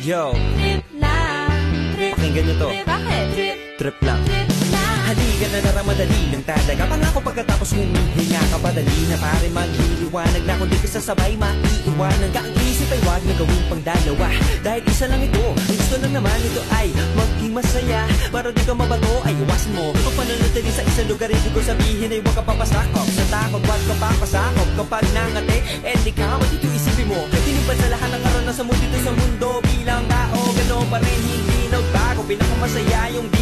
Yo, Trip lang, trip, pakinggan nyo to. trip, bakit? Trip, Trip lang. trip lang. Halika na naramadali ng talaga. Pangako pagkatapos humihinga ka pa, dali na pare magliliwanag na. Kung di ka sasabay, maiiwanan ka. Ang isip ay wag na gawin pang dalawa, dahil isa lang ito. Ang gusto lang naman ito ay maging masaya. Para di ka mabato ay iwasan mo kung pananatili sa isang lugar. Ibig ko sabihin ay huwag ka papasakop sa takot, wag ka papasakop. Kapag nangate, di ka dito isipin mo. Tinipan sa lahat ng karanasan mo dito sa mundo. Bilang tao, gano'n pa rin hindi nagbago. Pinakamasaya yung